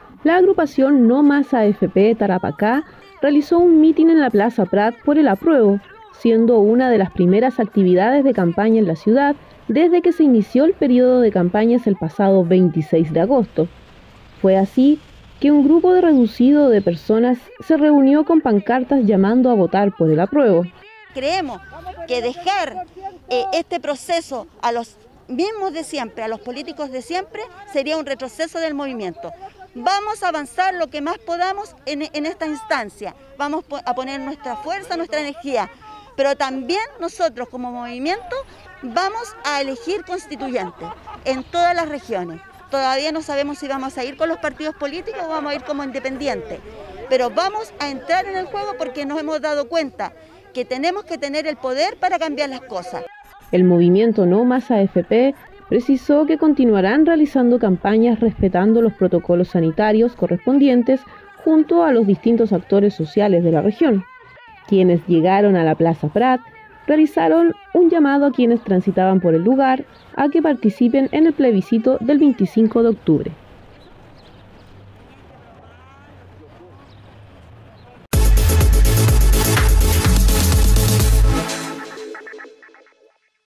La agrupación No Más AFP Tarapacá realizó un mitin en la Plaza Prat por el apruebo, siendo una de las primeras actividades de campaña en la ciudad desde que se inició el periodo de campañas el pasado 26 de agosto. Fue así que un grupo reducido de personas se reunió con pancartas llamando a votar por el apruebo. Creemos que dejar este proceso a los mismos de siempre, a los políticos de siempre, sería un retroceso del movimiento. Vamos a avanzar lo que más podamos en esta instancia, vamos a poner nuestra fuerza, nuestra energía, pero también nosotros como movimiento vamos a elegir constituyentes en todas las regiones. Todavía no sabemos si vamos a ir con los partidos políticos o vamos a ir como independientes, pero vamos a entrar en el juego porque nos hemos dado cuenta que tenemos que tener el poder para cambiar las cosas. El movimiento No Más AFP precisó que continuarán realizando campañas respetando los protocolos sanitarios correspondientes junto a los distintos actores sociales de la región. Quienes llegaron a la Plaza Prat realizaron un llamado a quienes transitaban por el lugar a que participen en el plebiscito del 25 de octubre.